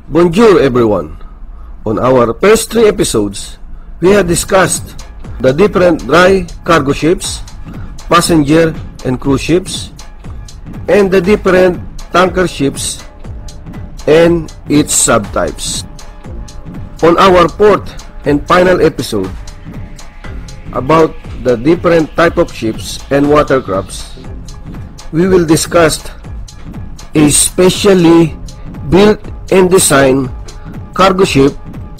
Bonjour everyone. On our first 3 episodes, we have discussed the different dry cargo ships, passenger and cruise ships, and the different tanker ships and its subtypes. On our 4th and final episode about the different type of ships and watercrafts, we will discuss a specially built and designed cargo ship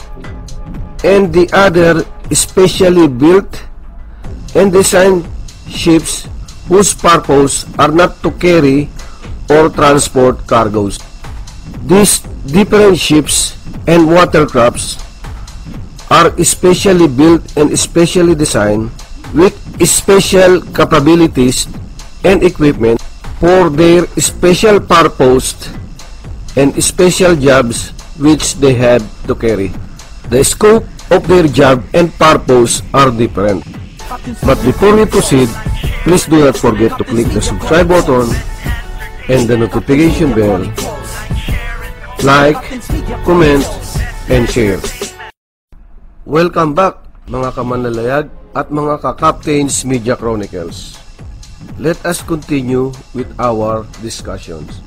and the other specially built and designed ships whose purpose are not to carry or transport cargoes. These different ships and watercrafts are specially built and specially designed with special capabilities and equipment for their special purpose and special jobs which they have to carry. The scope of their job and purpose are different. But before we proceed, please do not forget to click the subscribe button and the notification bell, like, comment, and share. Welcome back mga kamanlalayag at mga ka-Captains Media Chronicles. Let us continue with our discussions.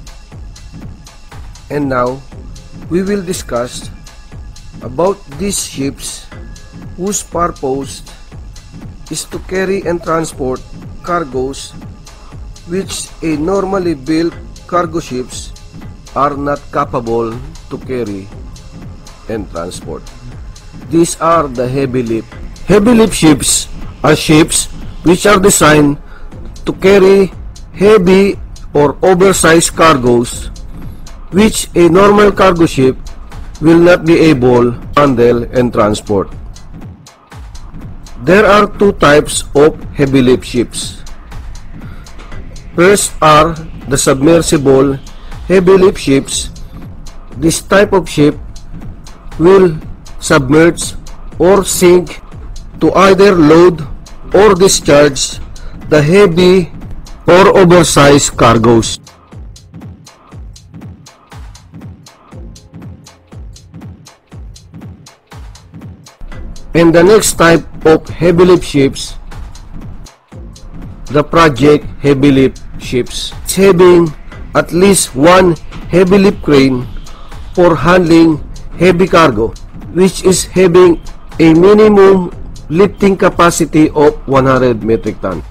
And now, we will discuss about these ships whose purpose is to carry and transport cargoes which a normally built cargo ships are not capable to carry and transport. These are the heavy lift. Heavy lift ships are ships which are designed to carry heavy or oversized cargoes which a normal cargo ship will not be able to handle and transport. There are 2 types of heavy lift ships. First are the submersible heavy lift ships. This type of ship will submerge or sink to either load or discharge the heavy or oversized cargoes. And the next type of heavy lift ships, the project heavy lift ships. It's having at least 1 heavy lift crane for handling heavy cargo, which is having a minimum lifting capacity of 100 metric ton.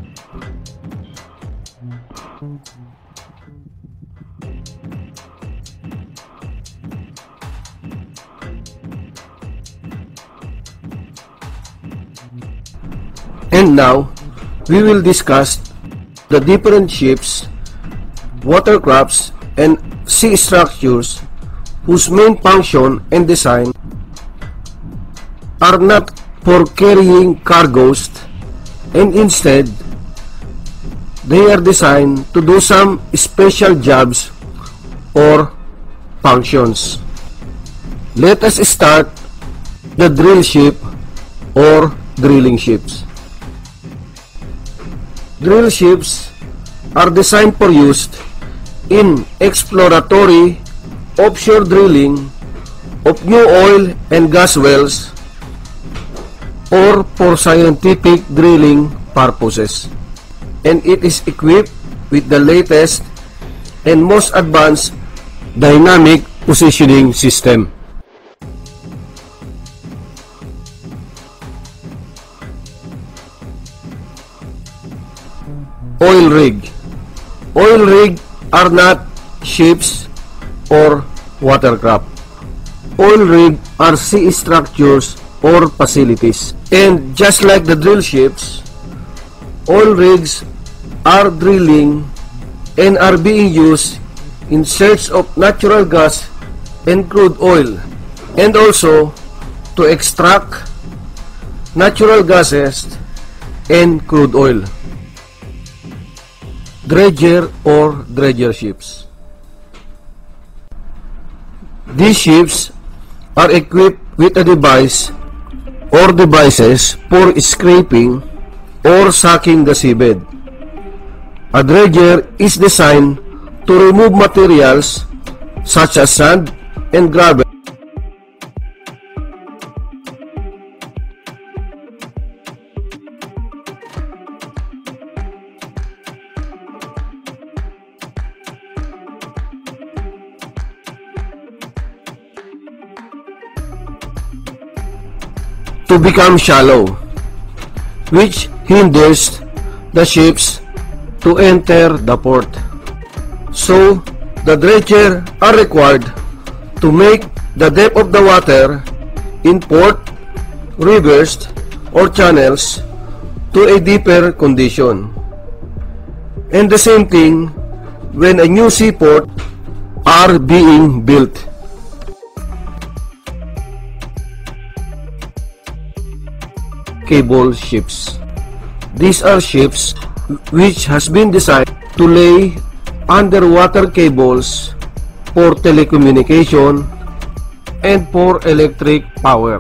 And now, we will discuss the different ships, watercrafts, and sea structures whose main function and design are not for carrying cargoes, and instead, they are designed to do some special jobs or functions. Let us start the drill ship or drilling ships. Drill ships are designed for use in exploratory offshore drilling of new oil and gas wells or for scientific drilling purposes. And it is equipped with the latest and most advanced dynamic positioning system. Oil rig. Oil rig are not ships or watercraft. Oil rig are sea structures or facilities. And just like the drill ships, oil rigs are drilling and are being used in search of natural gas and crude oil, and also to extract natural gases and crude oil. Dredger or dredger ships. These ships are equipped with a device or devices for scraping or sucking the seabed. A dredger is designed to remove materials such as sand, and gravel. To become shallow, which hinders the ships to enter the port. So, the dredger are required to make the depth of the water in port, rivers, or channels to a deeper condition. And the same thing when a new seaport are being built. Cable ships. These are ships which has been designed to lay underwater cables for telecommunication and for electric power.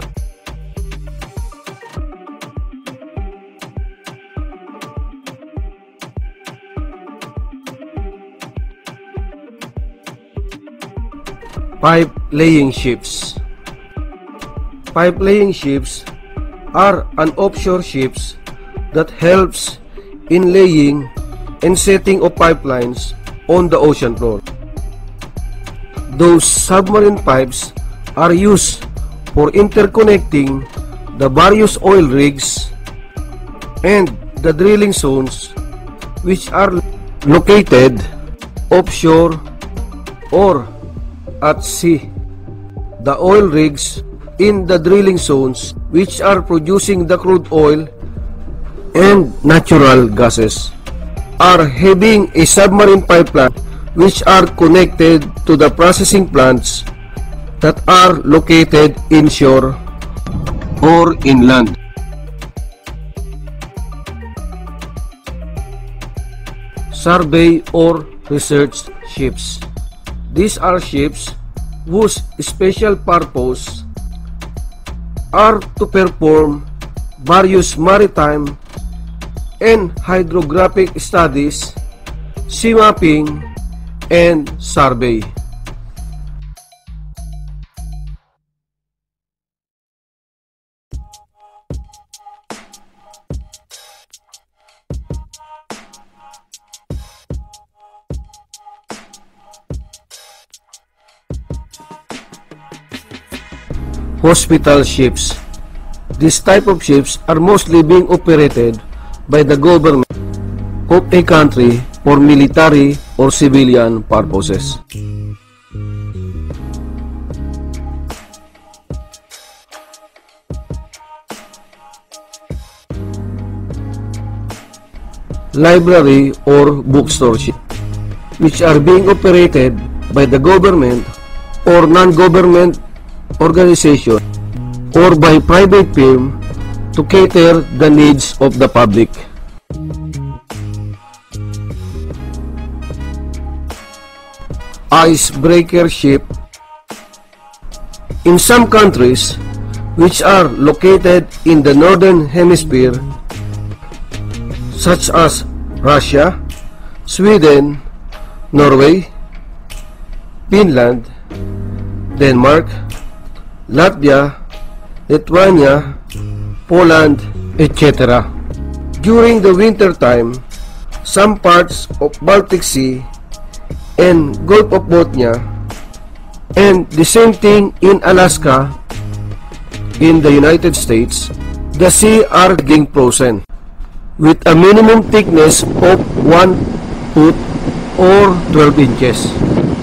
Pipe laying ships. Pipe laying ships are an offshore ships that helps in laying and setting of pipelines on the ocean floor. Those submarine pipes are used for interconnecting the various oil rigs and the drilling zones which are located offshore or at sea. The oil rigs in the drilling zones which are producing the crude oil and natural gases are having a submarine pipeline which are connected to the processing plants that are located inshore or inland. Survey or research ships. These are ships whose special purpose are to perform various maritime and hydrographic studies, sea mapping, and survey. Hospital ships. This type of ships are mostly being operated by the government of a country for military or civilian purposes. Library or bookstore ships, which are being operated by the government or non-government organization or by private firm to cater the needs of the public. Icebreaker ship. In some countries which are located in the northern hemisphere, such as Russia, Sweden, Norway, Finland, Denmark, Latvia, Lithuania, Poland, etc. During the winter time, some parts of Baltic Sea and Gulf of Bothnia, and the same thing in Alaska, in the United States, the sea are getting frozen with a minimum thickness of 1 foot or 12 inches.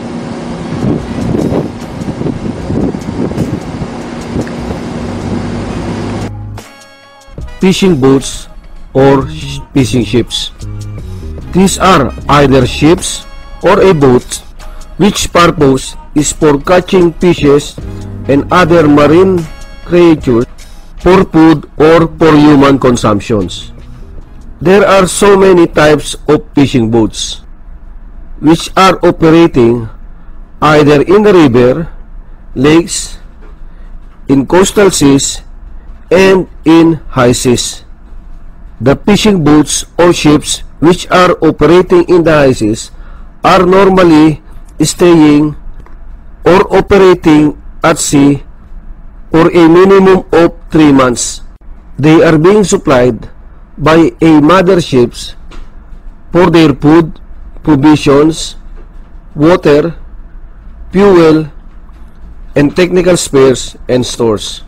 Fishing boats or fishing ships. These are either ships or a boat which purpose is for catching fishes and other marine creatures for food or for human consumptions. There are so many types of fishing boats which are operating either in the river, lakes, in coastal seas, and in high seas. The fishing boats or ships which are operating in the high seas are normally staying or operating at sea for a minimum of 3 months. They are being supplied by a motherships for their food, provisions, water, fuel, and technical spares and stores.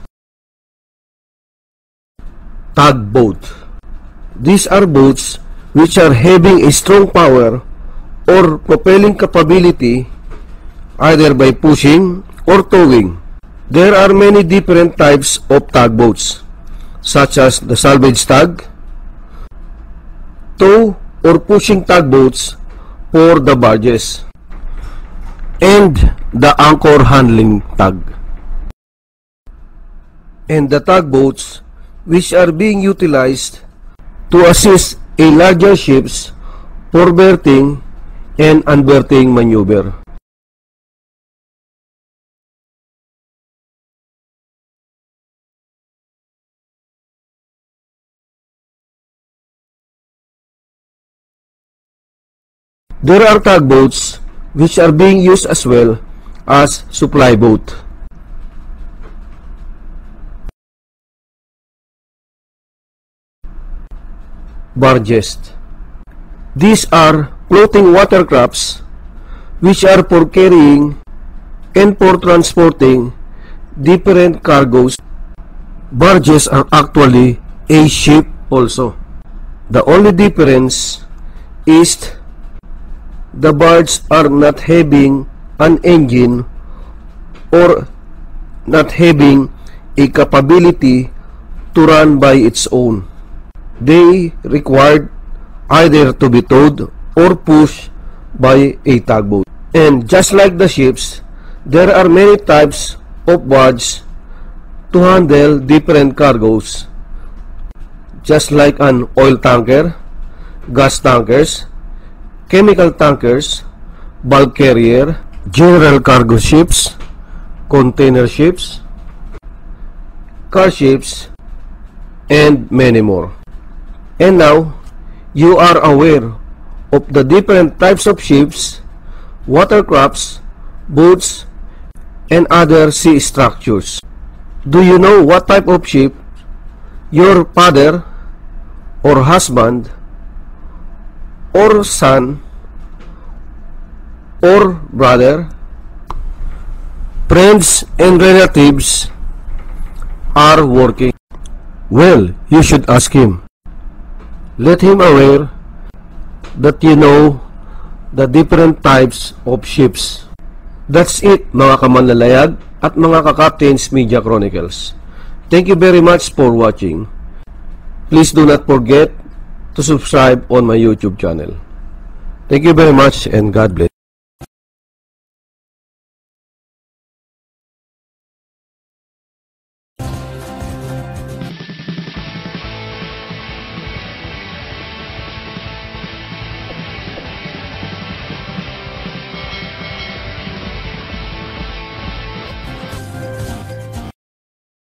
Tugboat. These are boats which are having a strong power or propelling capability either by pushing or towing. There are many different types of tugboats, such as the salvage tug, tow or pushing tugboats for the barges, and the anchor handling tug. And the tugboats which are being utilized to assist a larger ships for berthing and unberthing maneuver. There are tugboats which are being used as well as supply boat. Barges. These are floating watercrafts which are for carrying and for transporting different cargoes. Barges are actually a ship also. The only difference is the barges are not having an engine or not having a capability to run by its own. They required either to be towed or pushed by a tugboat. And just like the ships, there are many types of barges to handle different cargoes, just like an oil tanker, gas tankers, chemical tankers, bulk carrier, general cargo ships, container ships, car ships, and many more. And now, you are aware of the different types of ships, watercrafts, boats, and other sea structures. Do you know what type of ship your father or husband or son or brother, friends and relatives are working? Well, you should ask him. Let him aware that you know the different types of ships. That's it, mga kamanlalayag at mga ka-Captain's Media Chronicles. Thank you very much for watching. Please do not forget to subscribe on my YouTube channel. Thank you very much and God bless.